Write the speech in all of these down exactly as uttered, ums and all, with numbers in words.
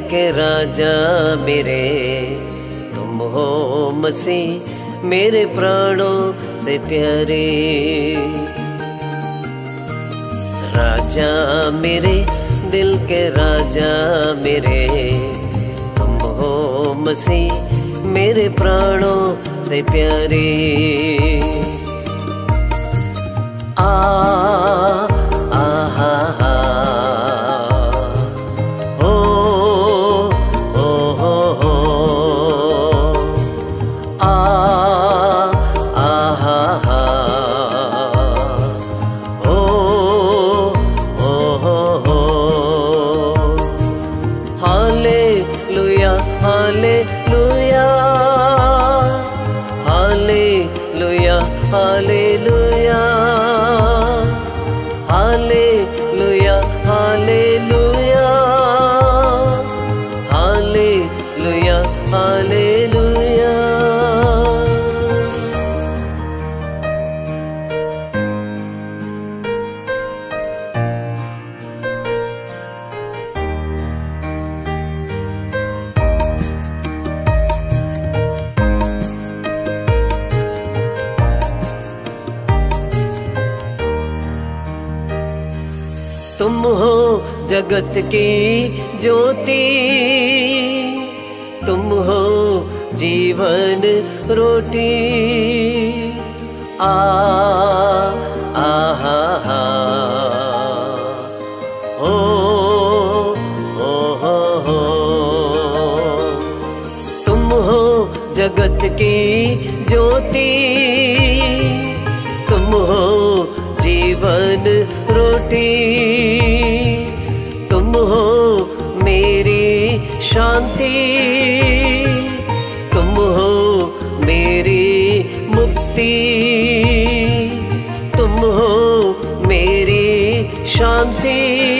के राजा मेरे, तुम हो मसीह मेरे प्राणों से प्यारे। राजा मेरे दिल के राजा मेरे, तुम हो मसीह मेरे प्राणों से प्यारे। आ आ हा हा हो ओ हो हो आ आ हा हा हो ओ हो हो। Hallelujah hallelujah hallelujah hallelujah hallelujah hallelujah hallelujah hallelujah. तुम हो जगत की ज्योति, तुम हो जीवन रोटी। आ आ हा हा ओ ओ हो हो। तुम हो जगत की ज्योति, तुम हो जीवन रोटी। तुम हो मेरी शांति, तुम हो मेरी मुक्ति। तुम हो मेरी शांति,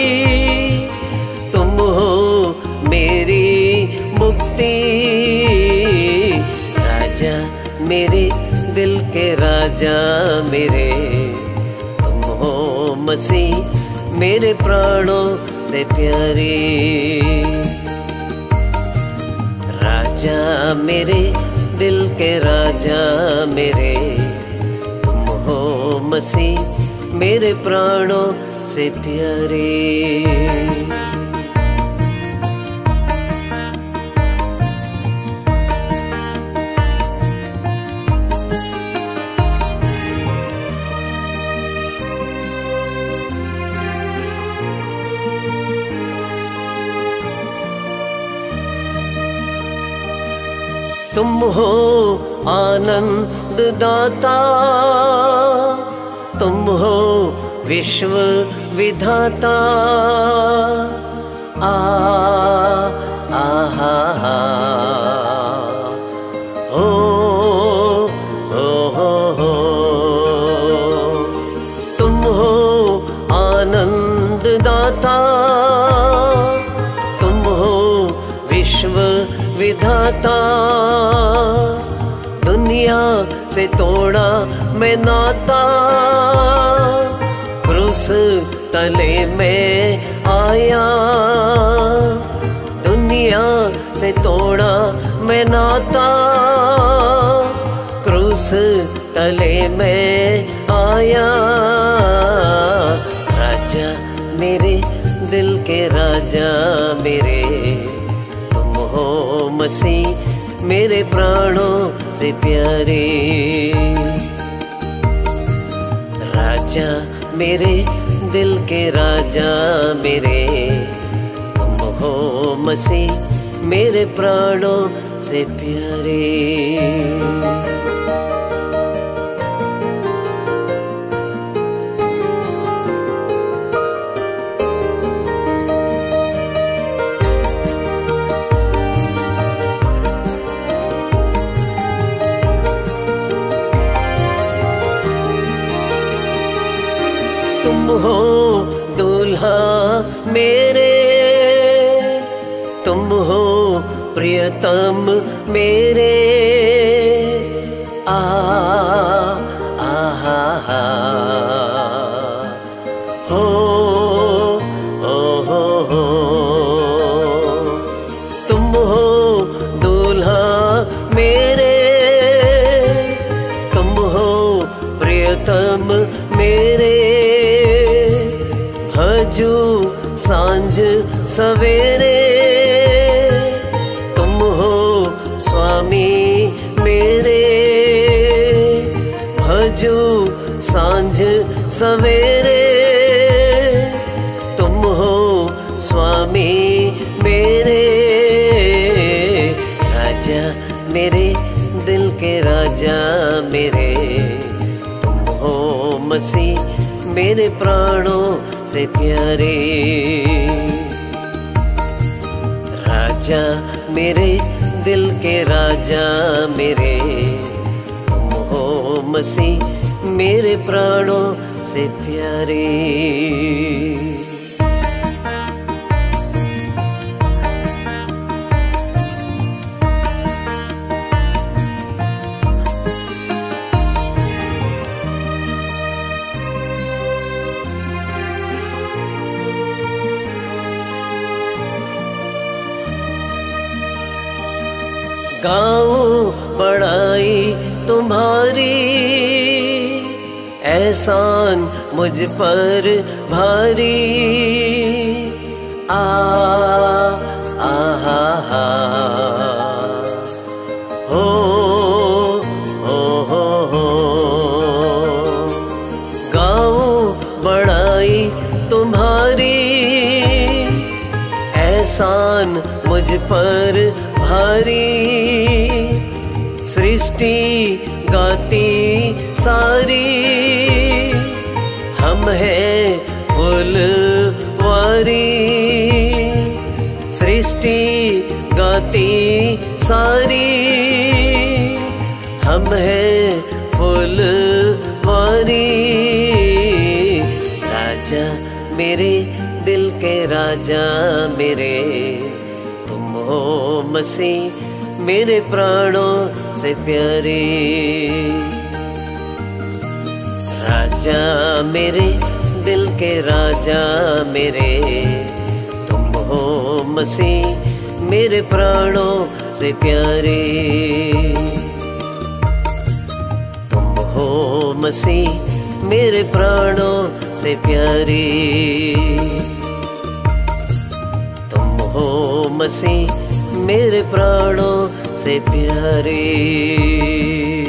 तुम हो मेरी मुक्ति। राजा मेरे दिल के राजा मेरे, मसीह मेरे प्राणों से प्यारे। राजा मेरे दिल के राजा मेरे, तुम हो मसीह मेरे प्राणों से प्यारे। तुम हो आनंद दाता, तुम हो विश्व विधाता। आ आ हा हा हो हो हो हो। तुम हो आनंद दाता, तुम हो विश्व विधाता। दुनिया से तोड़ा मैं नाता, क्रूस तले में आया। दुनिया से तोड़ा मैं नाता, क्रूस तले में आया। राजा मेरे दिल के राजा मेरे, हो मसीह मेरे प्राणों से प्यारे। राजा मेरे दिल के राजा मेरे, तुम हो मसीह मेरे प्राणों से प्यारे। तुम हो दूल्हा मेरे, तुम हो प्रियतम मेरे। आ आ हा हा हो हो हो हो। सवेरे, तुम हो स्वामी मेरे। भजू सांझ सवेरे, तुम हो स्वामी मेरे। राजा मेरे दिल के राजा मेरे, तुम हो मसीह मेरे प्राणों से प्यारे। राजा मेरे दिल के राजा मेरे, तुम हो मसीह मेरे प्राणों से प्यारे। गाऊं बड़ाई तुम्हारी, एहसान मुझ पर भारी। आ आहा हा हो हो हो हो। गाऊं बड़ाई तुम्हारी, एहसान मुझ पर भारी। सृष्टि गाती सारी, हम हैं फुलवारी। सृष्टि गाती सारी, हम हैं फुलवारी। राजा मेरे दिल के राजा मेरे, तुम हो मसीह मेरे प्राणों से प्यारे। राजा मेरे दिल के राजा मेरे, तुम हो मसीह मेरे प्राणों से प्यारे। तुम हो मसीह मेरे प्राणों से प्यारे। तुम हो मसीह मेरे प्राणों से प्यारे।